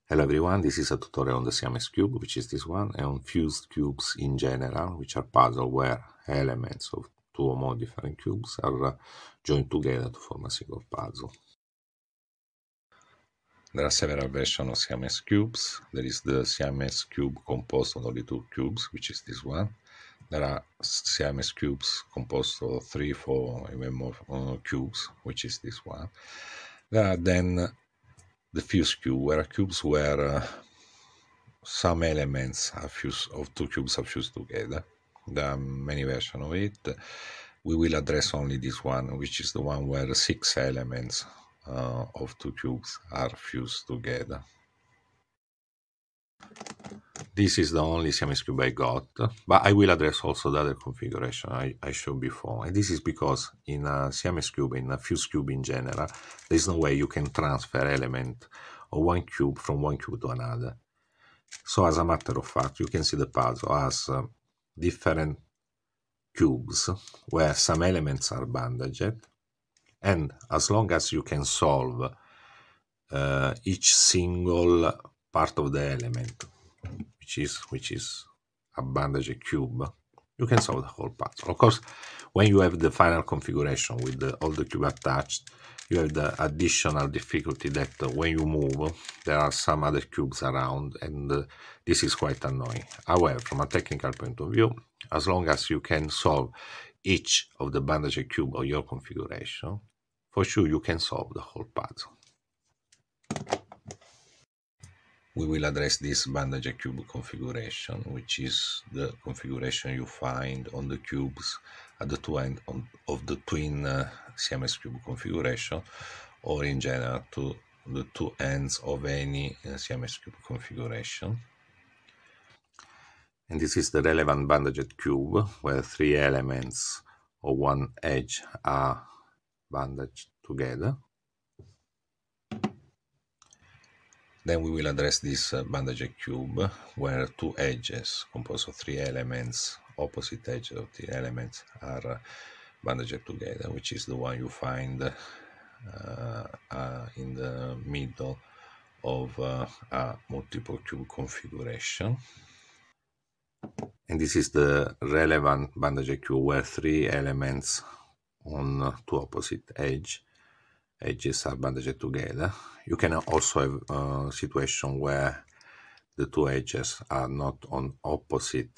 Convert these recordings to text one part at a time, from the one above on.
Hello everyone, this is a tutorial on the CMS cube, which is this one, and on fused cubes in general, which are puzzles where elements of two or more different cubes are joined together to form a single puzzle. There are several versions of CMS cubes. There is the CMS cube composed of only two cubes, which is this one. There are CMS cubes composed of 3, 4, even more cubes, which is this one. There are then the fused cube, where cubes where some elements are fused, of two cubes are fused together. There are many versions of it. We will address only this one, which is the one where 6 elements of two cubes are fused together. This is the only CMS cube I got, but I will address also the other configuration I showed before. And this is because in a CMS cube, in a fused cube in general, there is no way you can transfer element of one cube from one cube to another. So as a matter of fact, you can see the puzzle as different cubes where some elements are bandaged, and as long as you can solve each single part of the element, which is a bandaged cube, you can solve the whole puzzle. Of course, when you have the final configuration with all the cube attached, you have the additional difficulty that when you move, there are some other cubes around, and this is quite annoying. However, from a technical point of view, as long as you can solve each of the bandaged cube of your configuration, for sure you can solve the whole puzzle. We will address this bandaged cube configuration, which is the configuration you find on the cubes at the two ends of the twin CMS cube configuration, or in general to the two ends of any CMS cube configuration. And this is the relevant bandaged cube, where 3 elements of one edge are bandaged together. Then we will address this bandaged cube, where 2 edges composed of 3 elements, opposite edges of the elements, are bandaged together, which is the one you find in the middle of a multiple cube configuration. And this is the relevant bandaged cube, where 3 elements on 2 opposite edges are bandaged together. You can also have a situation where the 2 edges are not on opposite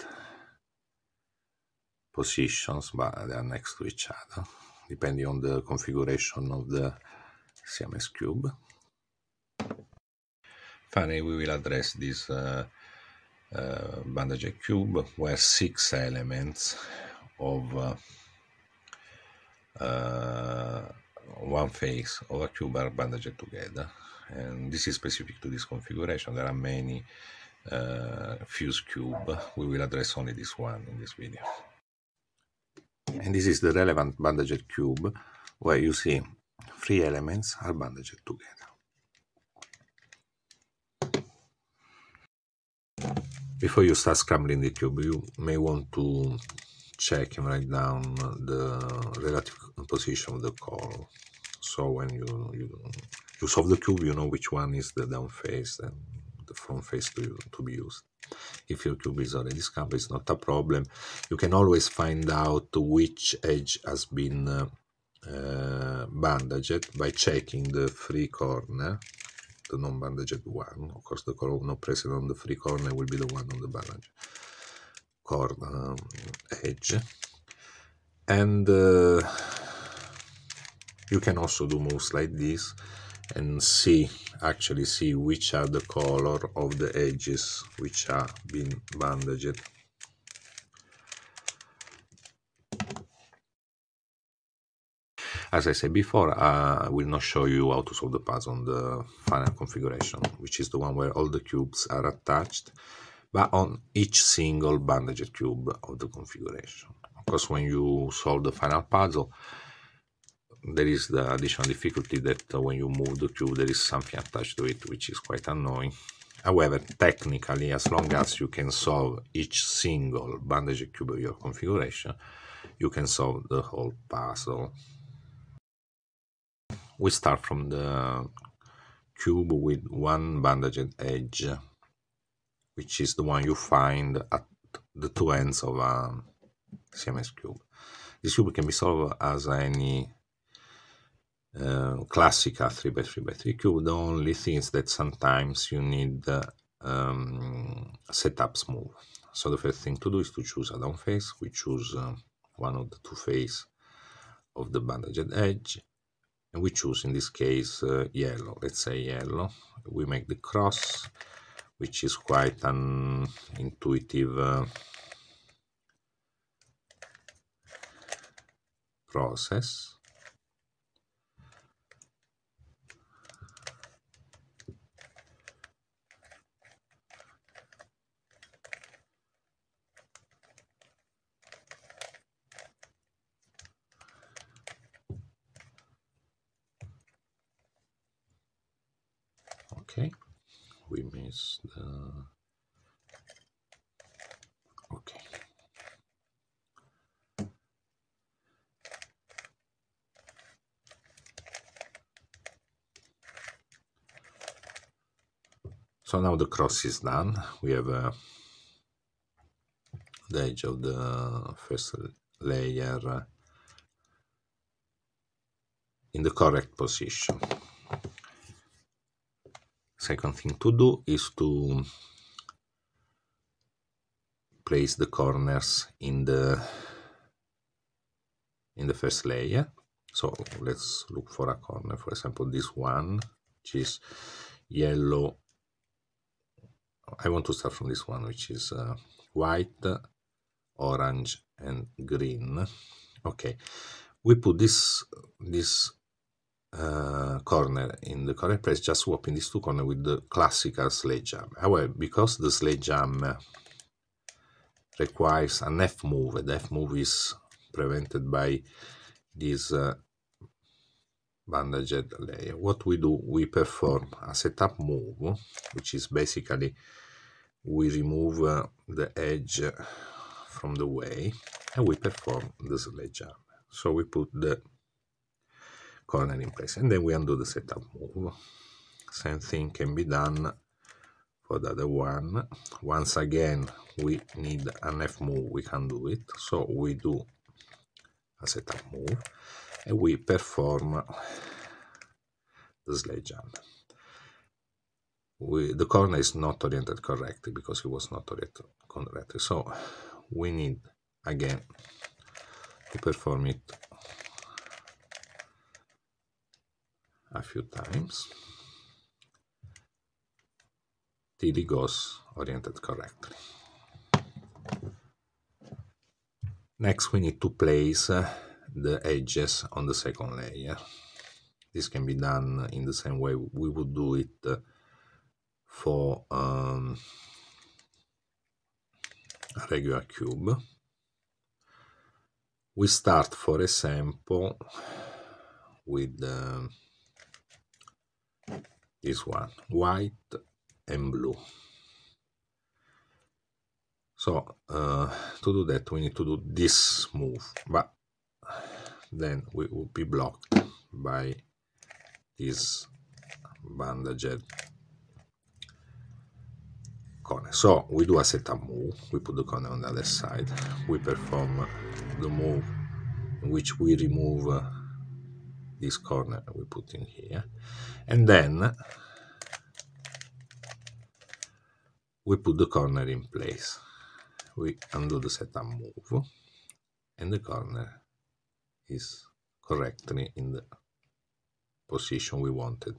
positions, but they are next to each other, depending on the configuration of the CMS cube. Finally, we will address this bandaged cube, where 6 elements of one face of a cube are bandaged together, and this is specific to this configuration. There are many fused cube. We will address only this one in this video. And this is the relevant bandaged cube, where you see 3 elements are bandaged together. Before you start scrambling the cube, you may want to check and write down the relative position of the color. So when you solve the cube, you know which one is the down face and the front face to be used. If your cube is already scrambled, it's not a problem. You can always find out which edge has been bandaged by checking the free corner, the non-bandaged one. Of course, the color not present on the free corner will be the one on the bandaged corner edge. And you can also do moves like this and actually see which are the color of the edges which are being bandaged. As I said before, I will not show you how to solve the puzzle on the final configuration, which is the one where all the cubes are attached, but on each single bandaged cube of the configuration. Of course, when you solve the final puzzle, there is the additional difficulty that when you move the cube, there is something attached to it, which is quite annoying. However, technically, as long as you can solve each single bandaged cube of your configuration, you can solve the whole puzzle. We start from the cube with one bandaged edge, which is the one you find at the two ends of a CMS cube. This cube can be solved as any classical 3x3x3 cube. The only thing is that sometimes you need setup smooth. So the first thing to do is to choose a down face. We choose one of the two faces of the bandaged edge, and we choose in this case yellow. Let's say yellow. We make the cross, which is quite an intuitive process. Okay, we missed the... Okay. So now the cross is done. We have the edge of the first layer in the correct position. Second thing to do is to place the corners in the first layer. So let's look for a corner, for example this one, which is yellow. I want to start from this one, which is white, orange and green. Okay, we put this corner in the correct place, just swapping these two corners with the classical sledgehammer. However, because the sledgehammer requires an F move, and F move is prevented by this bandaged layer, what we do, we perform a setup move, which is basically we remove the edge from the way and we perform the sledgehammer. So we put the corner in place and then we undo the setup move. Same thing can be done for the other one. Once again we need an F move, we can do it, so we do a setup move and we perform the sledgehammer. The corner is not oriented correctly because it was not oriented correctly, so we need again to perform it a few times till it goes oriented correctly. Next we need to place the edges on the second layer. This can be done in the same way we would do it for a regular cube. We start, for example, with this one, white and blue. So to do that we need to do this move, but then we will be blocked by this bandaged corner. So we do a setup move, we put the corner on the other side, we perform the move in which we remove this corner we put in here, and then we put the corner in place. We undo the setup move and the corner is correctly in the position we wanted.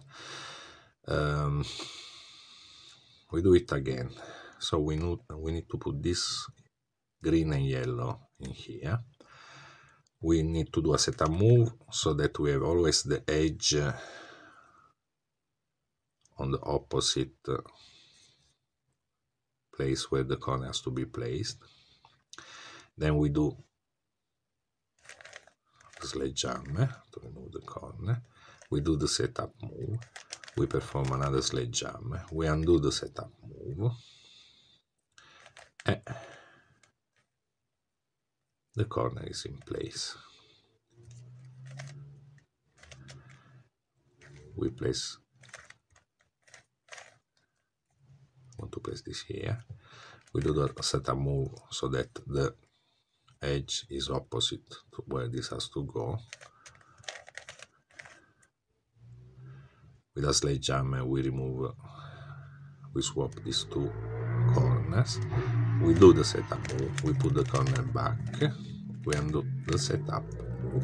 We do it again. So we need to put this green and yellow in here. We need to do a setup move so that we have always the edge on the opposite place where the corner has to be placed. Then we do sledgehammer to remove the corner. We do the setup move. We perform another sledgehammer. We undo the setup move. And the corner is in place. We place to place this here. We do the setup move so that the edge is opposite to where this has to go. With a sledgehammer we swap these two corners. We do the setup move, we put the corner back, we undo the setup move.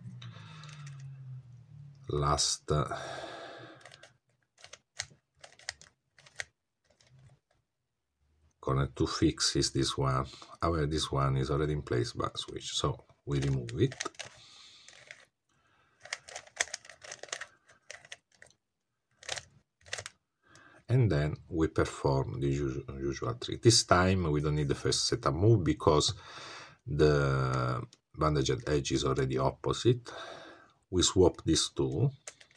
Last corner to fix is this one. However, this one is already in place by switch, so we remove it. And then we perform the usual trick. This time we don't need the first setup move because the bandaged edge is already opposite. We swap these two.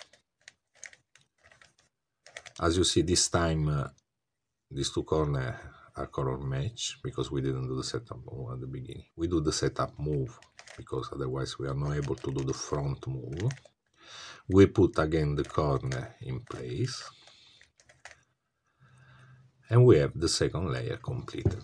As you see, this time these two corners are color match because we didn't do the setup move at the beginning. We do the setup move because otherwise we are not able to do the front move. We put again the corner in place. And we have the second layer completed.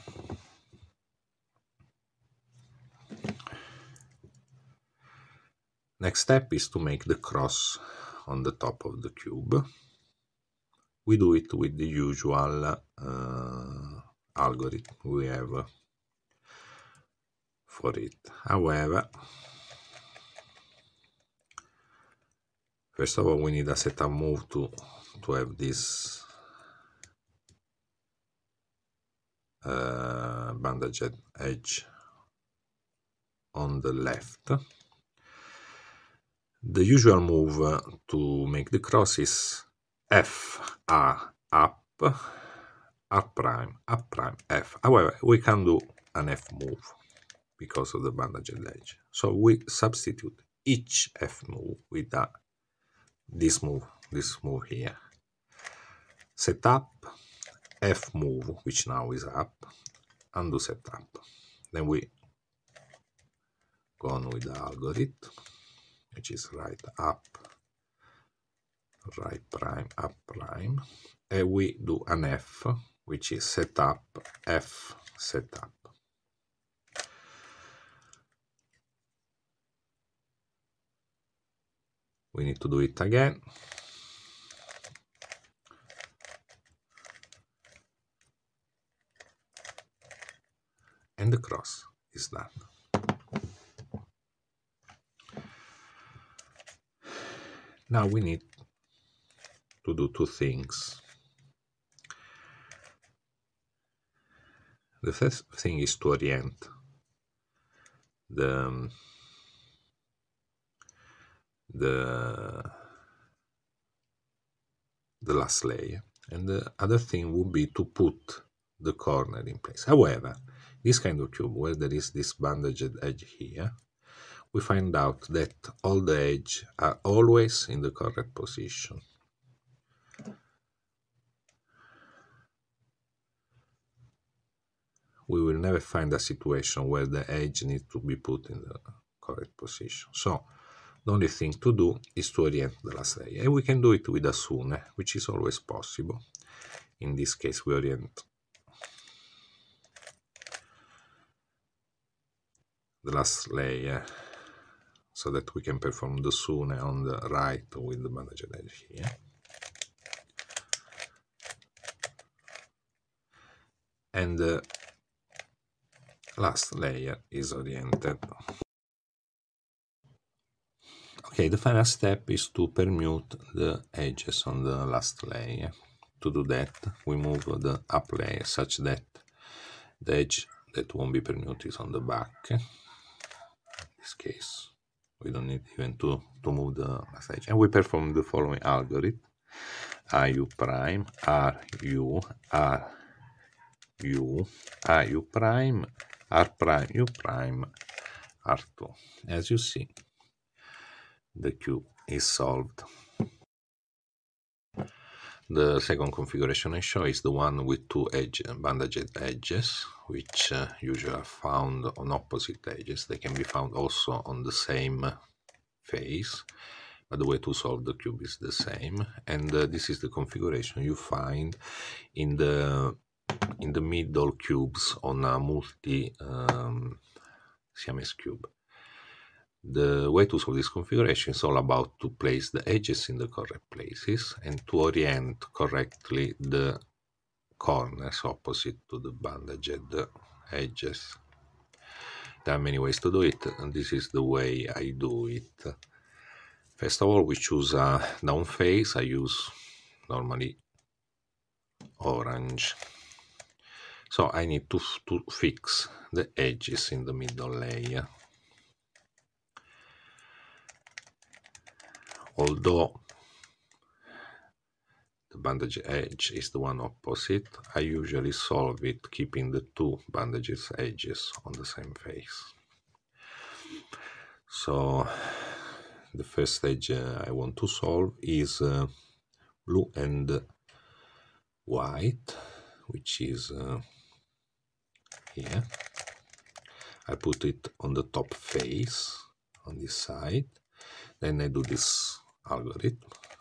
Next step is to make the cross on the top of the cube. We do it with the usual algorithm we have for it. However, first of all we need a setup move to have this bandaged edge on the left. The usual move to make the cross is F, R, up, R prime, up prime, F. However, we can do an F move because of the bandaged edge. So we substitute each F move with this move here. Set up, F move, which now is up, undo setup. Then we go on with the algorithm, which is right up, right prime, up prime, and we do an F, which is set up, F, set up. We need to do it again. And the cross is done. Now we need to do two things. The first thing is to orient the last layer, and the other thing would be to put the corner in place. However, this kind of cube where there is this bandaged edge here, we find out that all the edges are always in the correct position. We will never find a situation where the edge needs to be put in the correct position. So the only thing to do is to orient the last layer. And we can do it with a Sune, which is always possible. In this case, we orient the last layer so that we can perform the Sune on the right with the bandaged edge here. And the last layer is oriented. Okay, the final step is to permute the edges on the last layer. To do that, we move the up layer such that the edge that won't be permuted is on the back. In this case, we don't need even to move the last edge. And we perform the following algorithm. RU prime, RU, RU, RU prime, R prime, U prime, R2. As you see, the cube is solved. The second configuration I show is the one with two bandaged edges, which usually are found on opposite edges. They can be found also on the same face, but the way to solve the cube is the same. And this is the configuration you find in the middle cubes on a multi Siamese cube. The way to solve this configuration is all about to place the edges in the correct places and to orient correctly the corners opposite to the bandaged edges. There are many ways to do it, and this is the way I do it. First of all, we choose a down face. I use normally orange. So I need to fix the edges in the middle layer. Although the bandage edge is the one opposite, I usually solve it keeping the two bandages edges on the same face. So the first edge I want to solve is blue and white, which is here. I put it on the top face on this side. Then I do this algorithm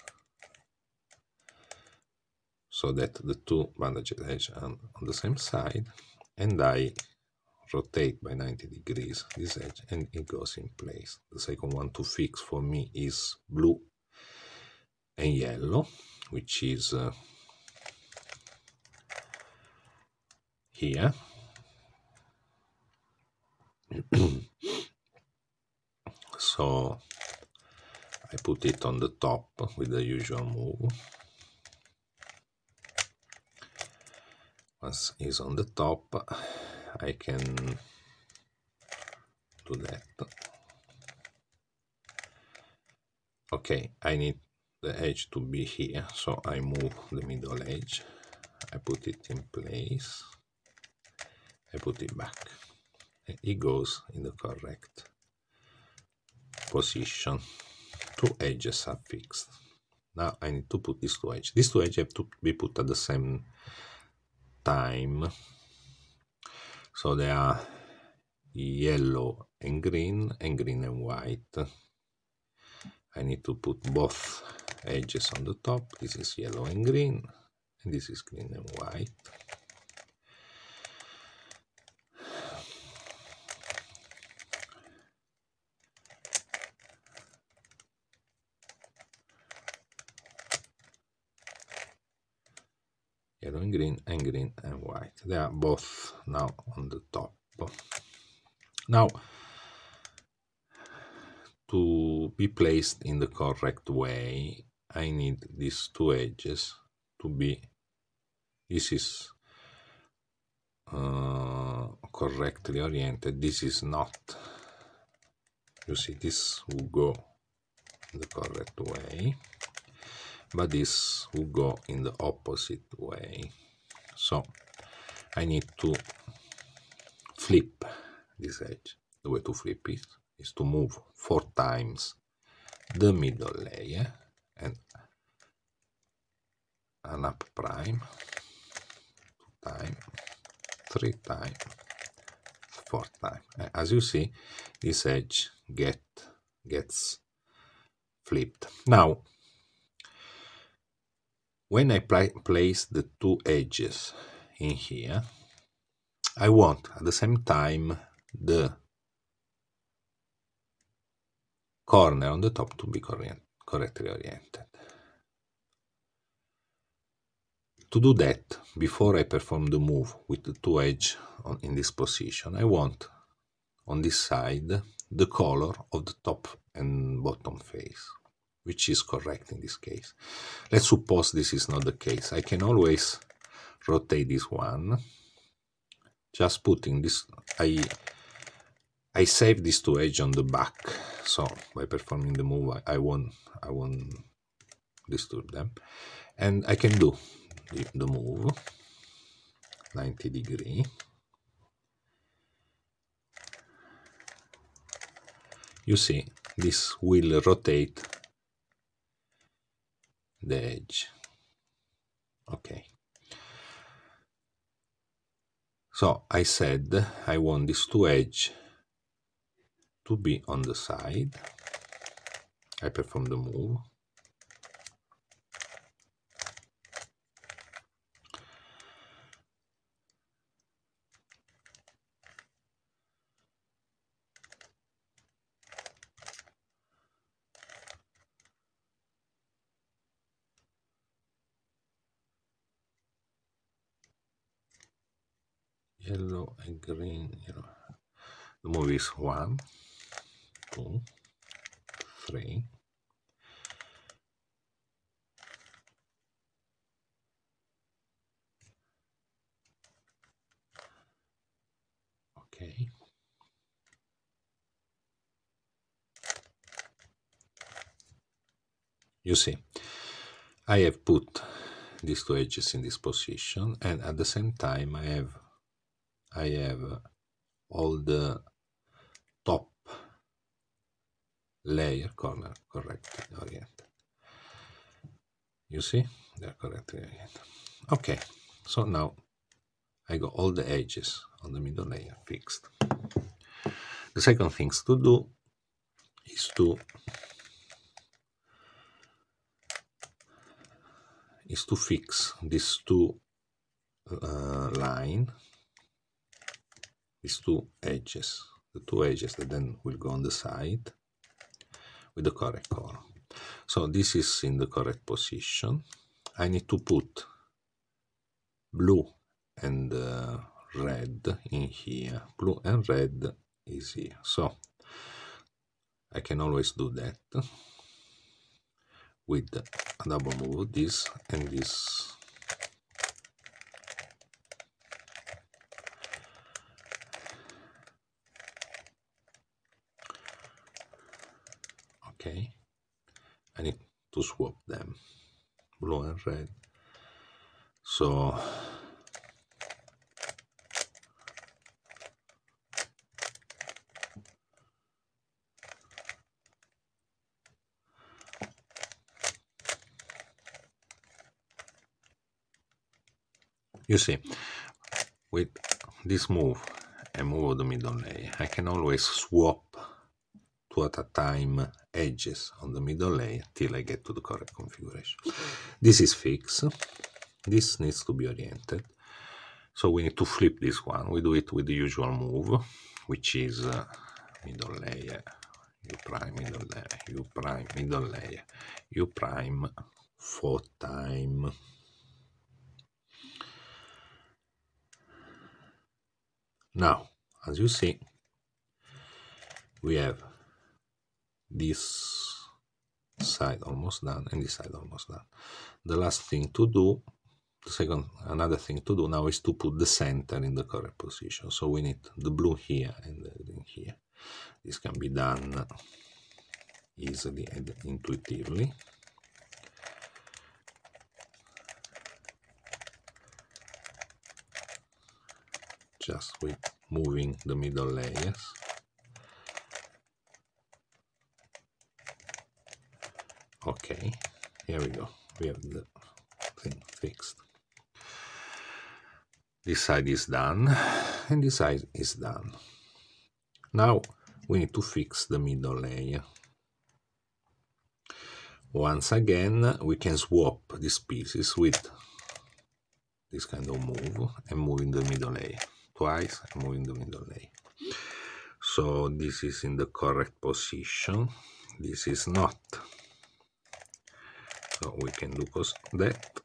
so that the two bandaged edges are on the same side, and I rotate by 90 degrees this edge and it goes in place. The second one to fix for me is blue and yellow, which is here. So I put it on the top with the usual move. Once it's on the top, I can do that. Okay, I need the edge to be here, so I move the middle edge. I put it in place. I put it back. And it goes in the correct position. Two edges are fixed. Now I need to put these two edges. These two edges have to be put at the same time. So they are yellow and green and white. I need to put both edges on the top. This is yellow and green, and this is green and white. Yellow and green and white. They are both now on the top. Now, to be placed in the correct way, I need these two edges to be, this is correctly oriented, this is not. You see, this will go in the correct way, but this will go in the opposite way. So I need to flip this edge. The way to flip it is to move 4 times the middle layer and an up prime, 2 times, 3 times, 4 times. As you see, this edge gets flipped. Now, when I place the two edges in here, I want at the same time the corner on the top to be correctly oriented. To do that, before I perform the move with the two edges in this position, I want on this side the color of the top and bottom face, which is correct in this case. Let's suppose this is not the case. I can always rotate this one, just putting this, I save these two edges on the back, so by performing the move I won't disturb them, and I can do the move 90 degrees. You see, this will rotate the edge. Okay. So I said I want these two edges to be on the side. I perform the move. Yellow and green, yellow. The move is 1, 2, 3. Okay. You see, I have put these two edges in this position, and at the same time I have all the top layer corner correctly oriented. You see, they're correctly oriented. Okay, so now I got all the edges on the middle layer fixed. The second thing to do is to fix these two these two edges, the two edges that then will go on the side with the correct color. So this is in the correct position. I need to put blue and red in here. Blue and red is here. So I can always do that with a double move, this and this. Okay, I need to swap them, blue and red. So you see, with this move and move of the middle layer, I can always swap two at a time edges on the middle layer till I get to the correct configuration. This is fixed. This needs to be oriented. So we need to flip this one. We do it with the usual move, which is middle layer, U prime, middle layer, U prime, middle layer, U prime, 4 times. Now, as you see, we have this side almost done and this side almost done. The last thing to do, another thing to do now is to put the center in the correct position. So we need the blue here and the green here. This can be done easily and intuitively. Just with moving the middle layers. Okay, here we go. We have the thing fixed. This side is done, and this side is done. Now we need to fix the middle layer. Once again, we can swap these pieces with this kind of move and moving the middle layer. Twice and moving the middle layer. So this is in the correct position. This is not. So we can do that.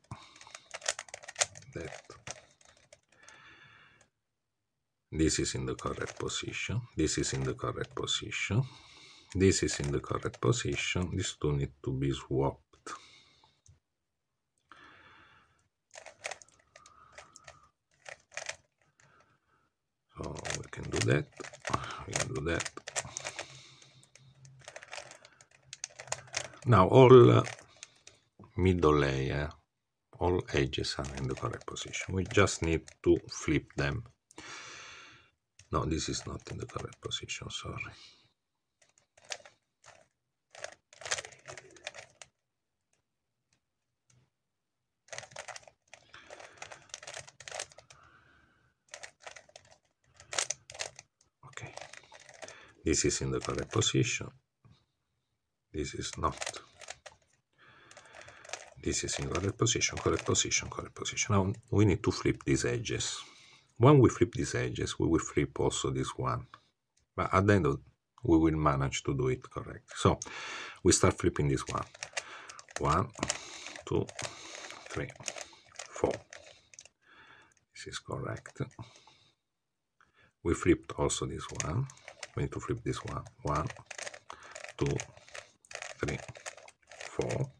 This is in the correct position. This is in the correct position. This is in the correct position. These two need to be swapped. So we can do that. We can do that. Now all middle layer, all edges are in the correct position. We just need to flip them. No, this is not in the correct position, sorry. Okay, this is in the correct position. this is not. This is in correct position, correct position, correct position. Now we need to flip these edges. When we flip these edges, we will flip also this one. But at the end of, we will manage to do it correct. So we start flipping this one. 1, 2, 3, 4. This is correct. We flipped also this one. We need to flip this one. 1, 2, 3, 4.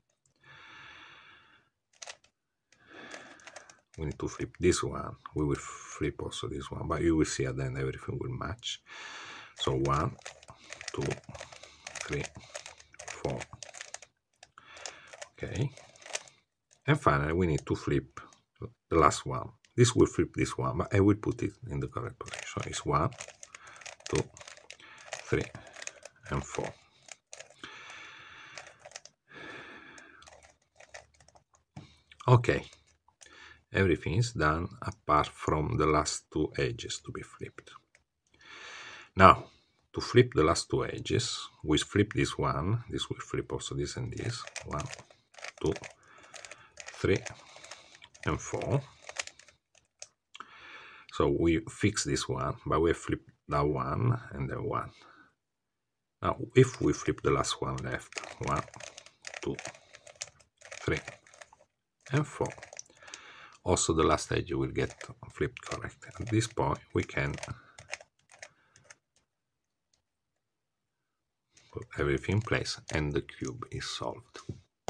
We need to flip this one. We will flip also this one, but you will see at the end everything will match. So 1, 2, 3, 4. Okay. And finally, we need to flip the last one. This will flip this one, but I will put it in the correct position. It's 1, 2, 3, and 4. Okay. Everything is done apart from the last two edges to be flipped. Now, to flip the last two edges, we flip this one. This will flip also this and this. 1, 2, 3, and 4. So we fix this one, but we flip that one and then one. Now, if we flip the last one left, 1, 2, 3, and 4. Also the last edge will get flipped correct. At this point we can put everything in place and the cube is solved.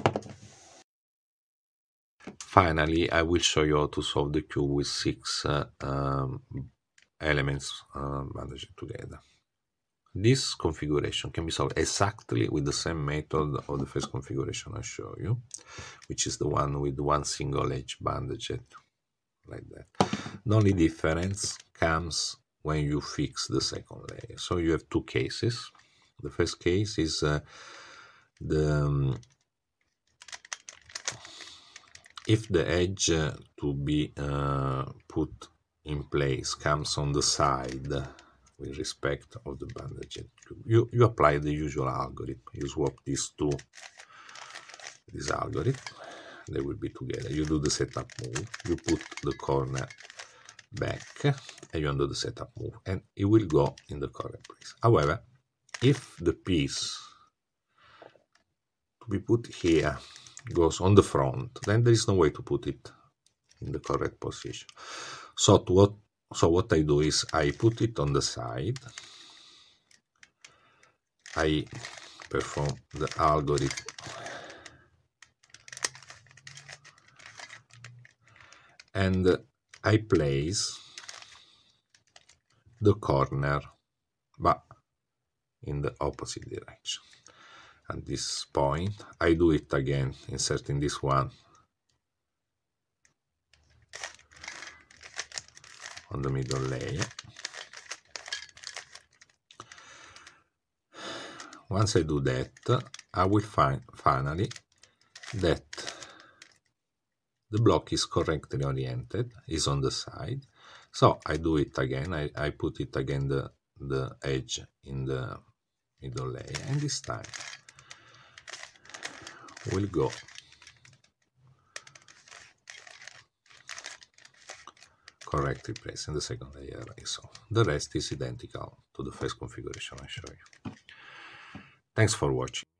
Finally, I will show you how to solve the cube with 6 elements bandaged together. This configuration can be solved exactly with the same method of the first configuration I show you, which is the one with one single edge bandaged like that. The only difference comes when you fix the second layer. So you have two cases. The first case is if the edge to be put in place comes on the side with respect of the bandaged cube. You apply the usual algorithm. You swap these two, this algorithm, they will be together. You do the setup move, you put the corner back, and you undo the setup move, and it will go in the correct place. However, if the piece to be put here goes on the front, then there is no way to put it in the correct position. So what I do is I put it on the side, I perform the algorithm and I place the corner but in the opposite direction. At this point I do it again, inserting this one on the middle layer. Once I do that, I will find finally that the block is correctly oriented, is on the side. So I do it again, I put it again the edge in the middle layer, and this time we'll go correctly placed in the second layer is off. The rest is identical to the first configuration I show you. Thanks for watching.